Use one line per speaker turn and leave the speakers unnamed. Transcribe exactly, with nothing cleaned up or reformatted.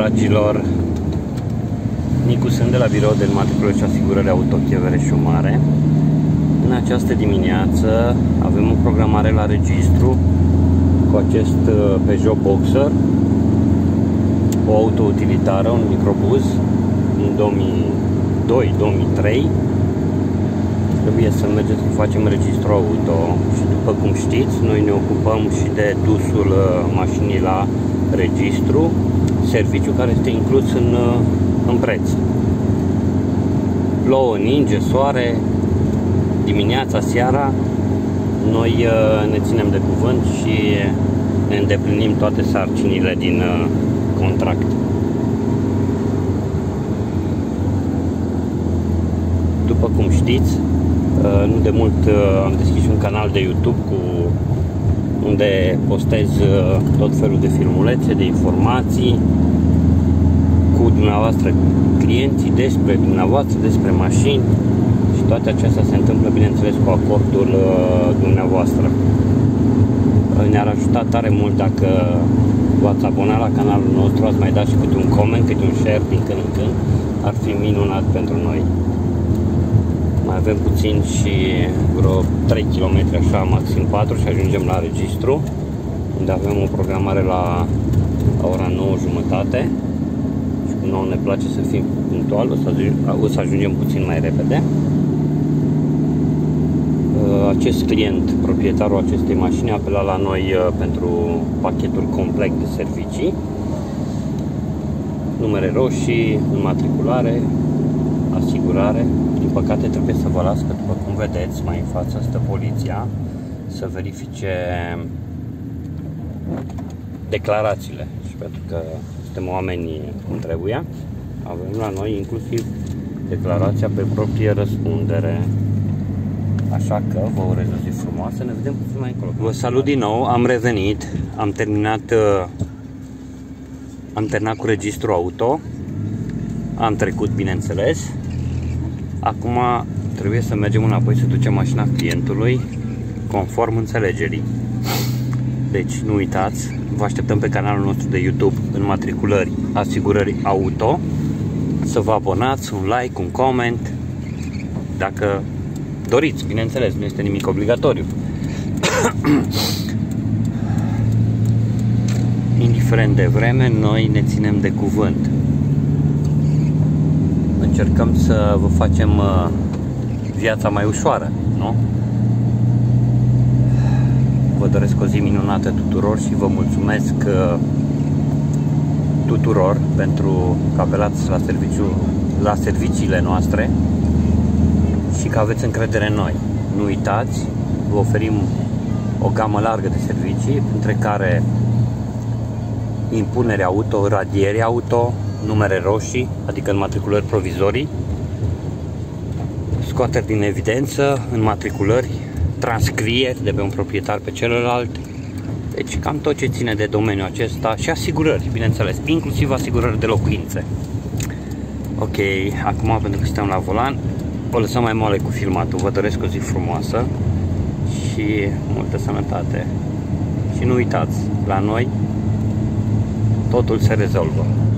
dragilor, Nicu sunt de la birou de matriculări și asigurări auto Chievereșu Mare. În această dimineață avem o programare la registru cu acest Peugeot Boxer, o auto-utilitară, un microbuz din două mii doi două mii trei. Trebuie să mergem să facem registru auto și, după cum știți, noi ne ocupăm și de dusul mașinii la registru, serviciu care este inclus în, în preț. Plouă, ninge, soare, dimineața, seara, noi ne ținem de cuvânt și ne îndeplinim toate sarcinile din contract. După cum știți, nu de mult am deschis un canal de YouTube cu unde postez tot felul de filmulețe, de informații cu dumneavoastră, clienții, despre dumneavoastră, despre mașini, și toate acestea se întâmplă, bineînțeles, cu acordul dumneavoastră. Ne-ar ajuta tare mult dacă v-ați abonat la canalul nostru, ați mai dat și câte un coment, câte un share din când în când, ar fi minunat pentru noi. Mai avem puțin și vreo trei kilometri, așa, maxim patru, și ajungem la registru, unde avem o programare la, la ora nouă jumătate. Și cum nouă ne place să fim punctual, o să, o să ajungem puțin mai repede. Acest client, proprietarul acestei mașini, a apelat la noi pentru pachetul complet de servicii: numere roșii, înmatriculare, asigurare. Din păcate trebuie să vă las că, după cum vedeți, mai în față stă poliția să verifice declarațiile. Și pentru că suntem oameni cum trebuie, avem la noi inclusiv declarația pe proprie răspundere. Așa că vă urez o zi frumoasă, ne vedem puțin mai încolo. Vă salut din nou, am revenit, am terminat, am terminat cu registru auto, am trecut, bineînțeles. Acum trebuie să mergem înapoi să ducem mașina clientului conform înțelegerii. Deci nu uitați, vă așteptăm pe canalul nostru de YouTube Înmatriculări Asigurări Auto, să vă abonați, un like, un comment, dacă doriți, bineînțeles, nu este nimic obligatoriu. Indiferent de vreme, noi ne ținem de cuvânt. Încercăm să vă facem viața mai ușoară, nu? Vă doresc o zi minunată tuturor și vă mulțumesc tuturor pentru că apelați la, serviciu, la serviciile noastre și că aveți încredere în noi. Nu uitați, vă oferim o gamă largă de servicii, între care impunere auto, radiere auto, numere roșii, adică înmatriculări provizorii, scoateri din evidență, înmatriculări, transcrieri de pe un proprietar pe celălalt. Deci cam tot ce ține de domeniul acesta, și asigurări, bineînțeles, inclusiv asigurări de locuințe. Ok, acum, pentru că suntem la volan, o lăsăm mai moale cu filmatul. Vă doresc o zi frumoasă și multă sănătate. Și nu uitați, la noi totul se rezolvă.